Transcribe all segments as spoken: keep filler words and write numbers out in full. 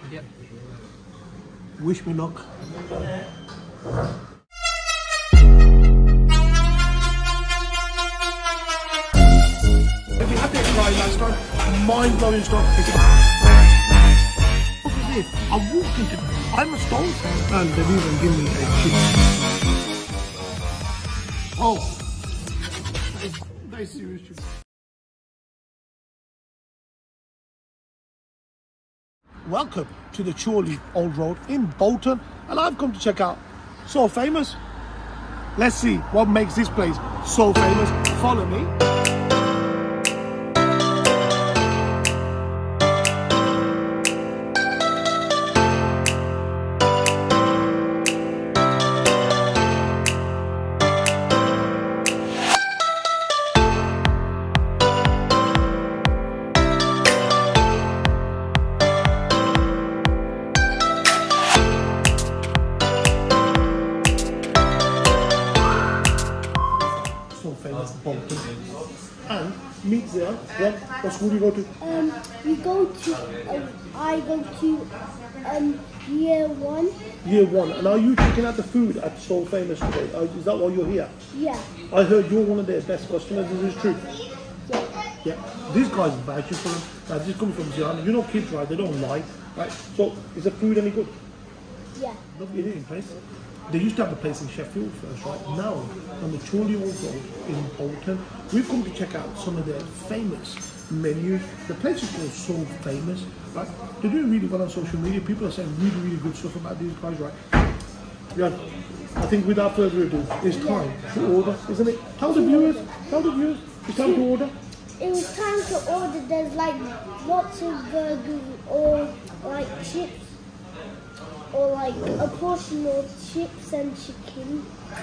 Yep. Wish me luck. Have you had this guy last time? Mind-blowing stuff. Look at this. I walked into I'm a stone and they've even given me a chip. Oh. That is, that is serious. Welcome to the Chorley Old Road in Bolton, and I've come to check out So Famous. Let's see what makes this place so famous. Follow me. Bolton. And meet there. What, what school do you go to? Um, we go to. Uh, I go to um year one. Year one. And are you checking out the food at So Famous today? Uh, is that why you're here? Yeah. I heard you're one of their best customers. Is this true? Yeah. Yeah. These guys vouching for them. Now, this comes from Zion. You know kids, right? They don't lie, right? So, is the food any good? Yeah. Lovely eating place. They used to have a place in Sheffield first, right? Now, on the Chorley Old Road in Bolton, we've come to check out some of their famous menus. The place is called So Famous, right? They're doing really well on social media. People are saying really, really good stuff about these guys, right? Yeah, I think without further ado, it's time to order, isn't it? Tell the viewers, tell the viewers, it's time to order. It was time to order. There's like lots of burgers or like chips. Or like a portion of chips and chicken.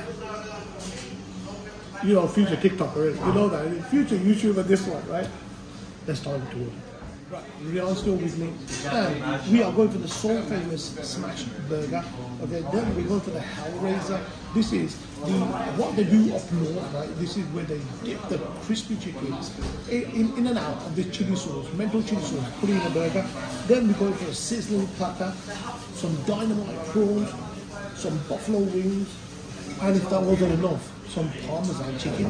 You know, future TikToker, you know that. Future YouTuber, this one, right? Let's time to order. Right, Rian's still with me. And we are going for the So Famous Smash Burger. Okay, then we're going for the Hellraiser. This is the what they do up north, right? This is where they dip the crispy chickens in, in, in and out of the chili sauce, mental chili sauce, put it in a burger. Then we're going for a sizzling platter, some dynamite prawns, some buffalo wings, and if that wasn't enough, some Parmesan chicken.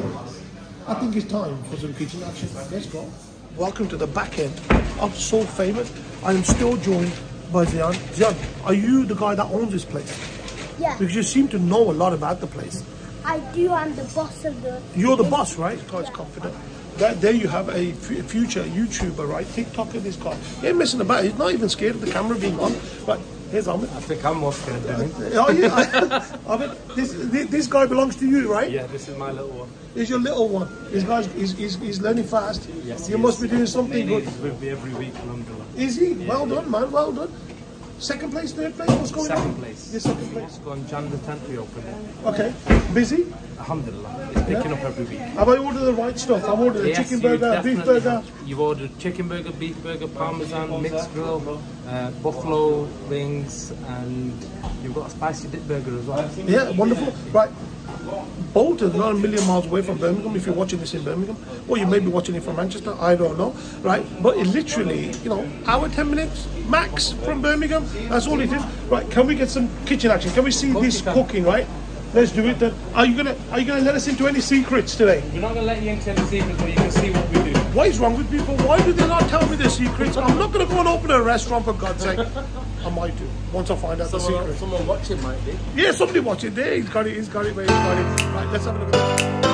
I think it's time for some kitchen action. Let's go. Welcome to the back end of So Famous. I am still joined by Zion. Zion, are you the guy that owns this place? Yeah. Because you seem to know a lot about the place. I do. I'm the boss of the. You're the boss, right? This guy's confident. That, there you have a f future YouTuber, right? TikToker, this guy. He ain't messing about. He's not even scared of the camera being on. But here's Ahmed. I think I'm more scared of him. Oh, yeah. Ahmed, this, this, this guy belongs to you, right? Yeah, this is my little one. He's your little one. This guy's he's, he's, he's learning fast. Yes, you must is. be doing something good. He's with me every week, alhamdulillah. Is he? Yeah, well yeah. done, man. Well done. Second place, third place? What's going second on? Second place. Yeah, second place. It's gone Jan the tenth we opened it. Okay. Busy? Alhamdulillah. It's picking yeah. up every week. Have I ordered the right stuff? I've ordered a yes, chicken burger, beef burger. Have. You've ordered chicken burger, beef burger, Parmesan, mixed grill, uh, buffalo wings, and you've got a spicy dip burger as well. Yeah, wonderful. Right. Bolton's not a million miles away from Birmingham if you're watching this in Birmingham. Or you may be watching it from Manchester, I don't know. Right? But it literally, you know, hour, ten minutes max from Birmingham. That's all it is. Right, can we get some kitchen action? Can we see this cooking, right? Let's do it then. Are you gonna are you gonna let us into any secrets today? We're not gonna let you into any secrets, but you can see what we do. What is wrong with people? Why do they not tell me their secrets? I'm not gonna go and open a restaurant for God's sake. I might do once I find out someone, the secret. Someone watching might be. Yeah, somebody watching there. He's got it. He's got it. He's got it. Right, let's have a look at this.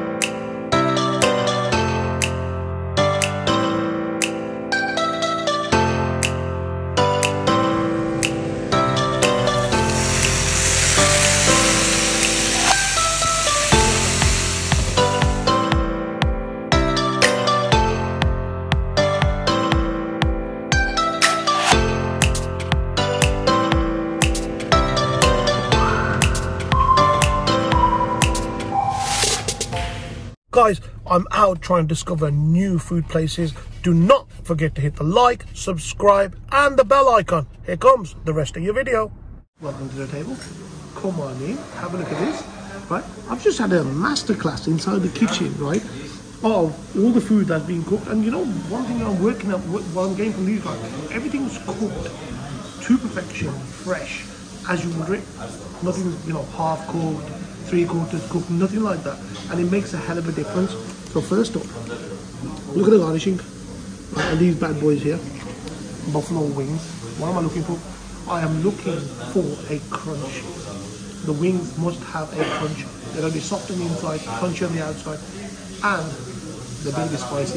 Guys, I'm out trying to discover new food places. Do not forget to hit the like, subscribe, and the bell icon. Here comes the rest of your video. Welcome to the table. Come on in, have a look at this. Right, I've just had a masterclass inside the kitchen, right, of all the food that's being cooked. And you know, one thing I'm working out, what I'm getting from these guys, everything's cooked to perfection, fresh, as you order it. Nothing, you know, half cooked, three quarters cooked, nothing like that. And it makes a hell of a difference. So first up, look at the garnishing. Right, and these bad boys here, buffalo wings. What am I looking for? I am looking for a crunch. The wings must have a crunch. They're going to be soft on the inside, crunchy on the outside, and they're going to be spicy.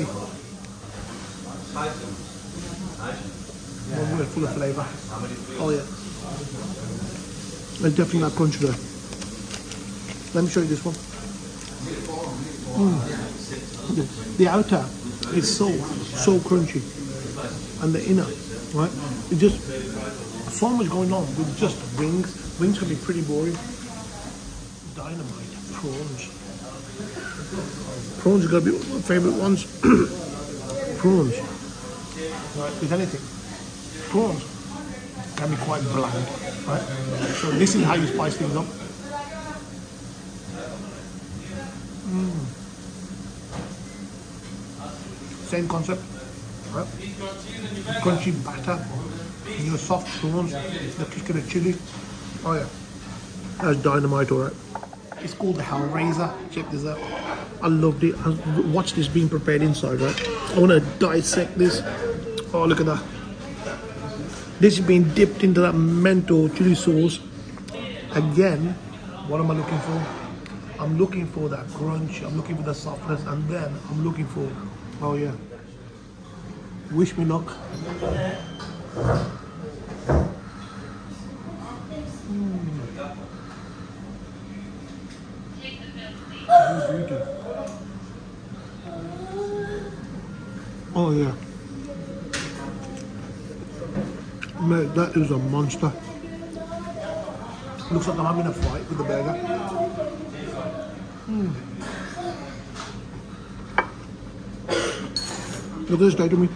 One word full of flavour. Oh yeah. There's definitely that crunch there. Let me show you this one. Mm. The outer is so, so crunchy. And the inner, right? It just, so much going on with just wings. Wings can be pretty boring. Dynamite, prawns. Prawns are going to be one of my favourite ones. Prawns. Right, with anything. Prawns can be quite bland, right? So this is how you spice things up. Mm. Same concept, right? Crunchy batter, and your soft prawns, the kick of the chili. Oh yeah, that's dynamite, alright. It's called the Hellraiser. Check this out. I loved it. Watch this being prepared inside, right? I want to dissect this. Oh, look at that. This is being dipped into that mental chili sauce. Again, what am I looking for? I'm looking for that crunch. I'm looking for the softness, and then I'm looking for, oh yeah, wish me luck. Oh yeah, mate, that is a monster. Looks like I'm having a fight with the burger. Mm. Look at this, to me.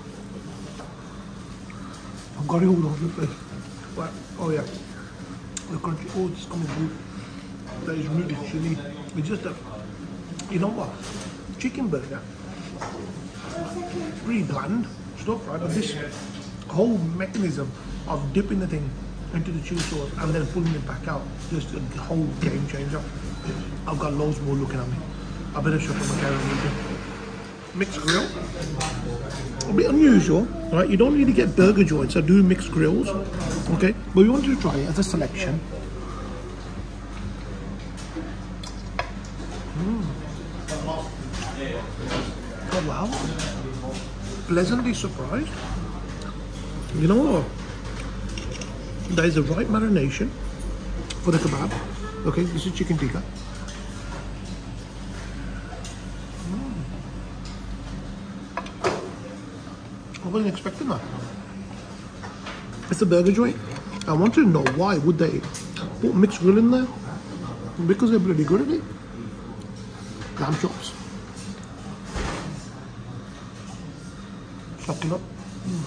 I've got it all over the place. But, oh yeah, the crunchy. Oh, it's coming through. That is really chilly. It's just a, you know what? Chicken burger. Pretty bland stuff, right? But this whole mechanism of dipping the thing into the chili sauce and then pulling it back out, just a whole game changer. I've got loads more looking at me. I better shut up my camera. Mixed grill, a bit unusual, right? You don't really get burger joints that do mixed grills, okay? But we wanted to try it as a selection. Mm. Oh wow, pleasantly surprised. You know what? There is the right marination for the kebab. Okay, this is chicken tikka. Mm. I wasn't expecting that. It's a burger joint. I wanted to know why would they put mixed grill in there? Because they're pretty good at it. Lamb chops. Sucking up. Mm.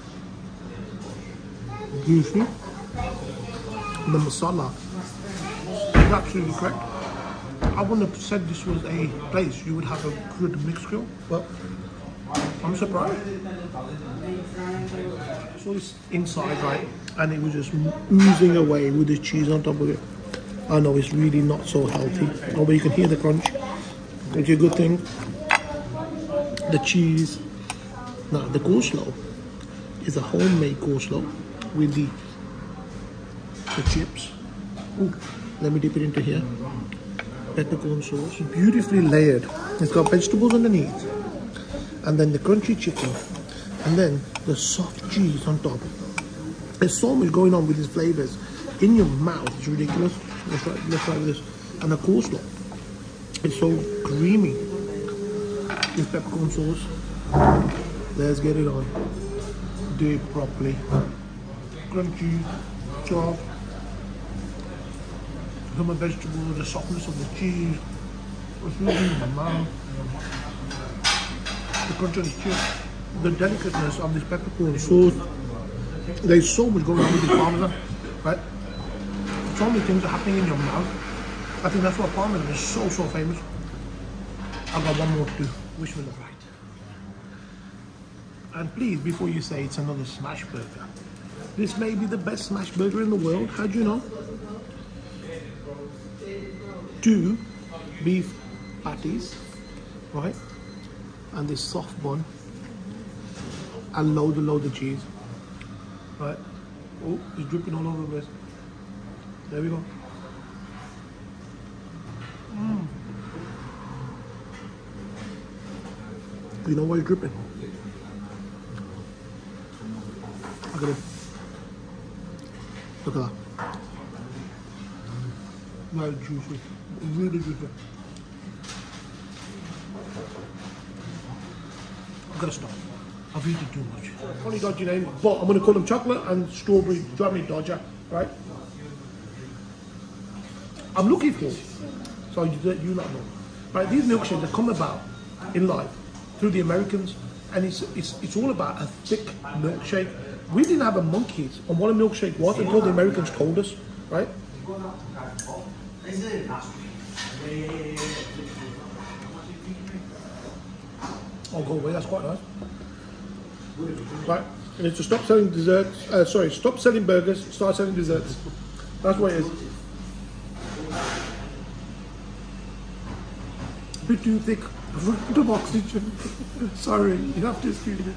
Juicy. The masala is absolutely correct. I wouldn't have said this was a place you would have a good mixed grill, but I'm surprised. So it's inside, right, and it was just oozing away with the cheese on top of it. I know it's really not so healthy, oh, but you can hear the crunch. It's a good thing. The cheese. Now the coleslaw is a homemade coleslaw with the the chips. Ooh, let me dip it into here. Peppercorn sauce, beautifully layered. It's got vegetables underneath, and then the crunchy chicken, and then the soft cheese on top. There's so much going on with these flavors in your mouth. It's ridiculous. Let's try, let's try this. And the coleslaw, it's so creamy. This peppercorn sauce. Let's get it on. Do it properly. Crunchy, soft. Some of the vegetables, the softness of the cheese. It's really in my mouth. The crunch of the chips. The delicateness of this peppercorn sauce. There's so much going on with this parmesan, right? So many things are happening in your mouth. I think that's why parmesan is so, so famous. I've got one more to do. Wish me luck, right? And please, before you say it's another smash burger, This may be the best smash burger in the world. How do you know? Two beef patties, right? And this soft bun. And load and load of cheese. Right? Oh, it's dripping all over the place. There we go. Mm. You know why it's dripping? Look at it. Look at that. Very juicy. Really juicy. I'm gonna stop. I've eaten too much. Funny dodgy name, but I'm gonna call them chocolate and strawberry Jammy Dodger, right? I'm looking for, so you, you not know, right? These milkshakes that come about in life through the Americans, and it's it's it's all about a thick milkshake. We didn't have a monkeys on what a milkshake was until the Americans told us, right? I'll go away. That's quite nice. Right, and it's to stop selling desserts. Uh, sorry, stop selling burgers, start selling desserts. That's what it is. A bit too thick. I've run out of oxygen. Sorry, you have to excuse me.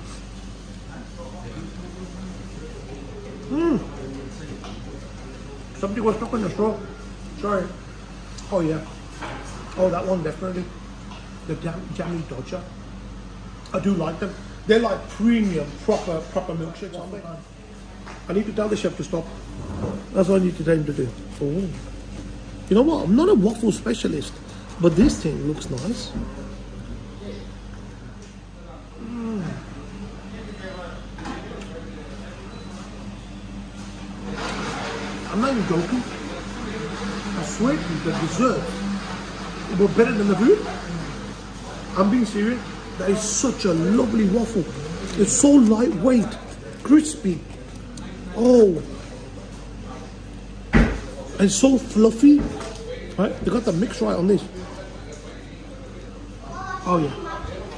Mmm. Something was stuck in the straw. Sorry. Oh yeah. Oh, that one definitely. The jam Jammy Dodger. I do like them. They're like premium, proper, proper milkshakes, aren't they? I need to tell the chef to stop. That's what I need to tell him to do. Oh. You know what? I'm not a waffle specialist, but this thing looks nice. Mm. I'm not even joking. I swear to you, the dessert were better than the food. I'm being serious. That is such a lovely waffle. It's so lightweight, crispy. Oh, and so fluffy. Right? They got the mix right on this. Oh yeah.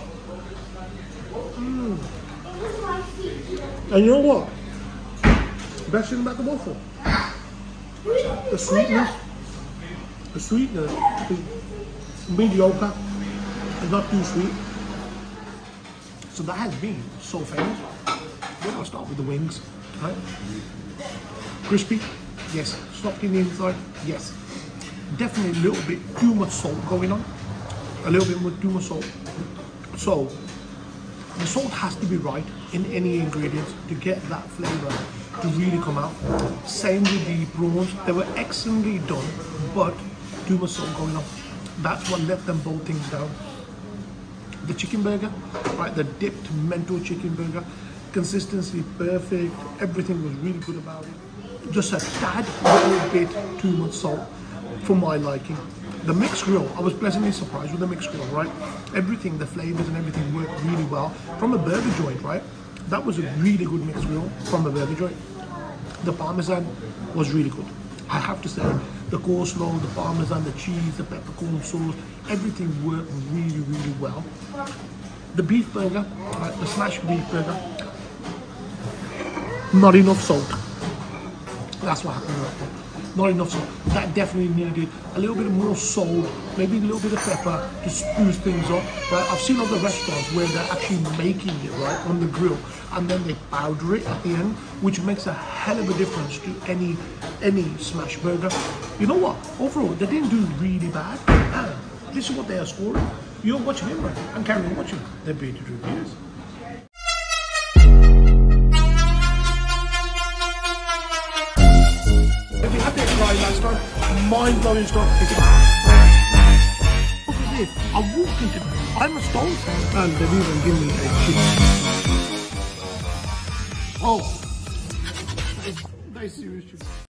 Mm. And you know what? Best thing about the waffle, the sweetness. The sweetness is mediocre. It's not too sweet. So that has been so famous. Then I'll start with the wings, right? Crispy, yes. Soft in the inside, yes. Definitely a little bit too much salt going on. A little bit more too much salt. So the salt has to be right in any ingredients to get that flavor to really come out. Same with the prawns. They were excellently done, but too much salt going on. That's what let them both things down. The chicken burger, right, the dipped Mento chicken burger, consistency perfect, everything was really good about it. Just a tad little bit too much salt for my liking. The mixed grill, I was pleasantly surprised with the mixed grill, right? Everything, the flavors and everything worked really well. From a burger joint, right? That was a really good mixed grill from a burger joint. The Parmesan was really good. I have to say, the coleslaw, the Parmesan, the cheese, the peppercorn sauce, everything worked really, really well. The beef burger, right, the smashed beef burger, not enough salt. That's what happened with that one. Not enough salt. That definitely needed a little bit more salt, maybe a little bit of pepper to spruce things up. Right? I've seen other restaurants where they're actually making it right on the grill, and then they powder it at the end, which makes a hell of a difference to any any smash burger. You know what? Overall, they didn't do really bad. And this is what they are scoring. You're watching it, right? I'm carrying on watching. They're beating reviews. If you had that try last time, mind-blowing stuff. What is this? I walked into it. I'm a stone, and they've even given me a chip. Oh, that is serious.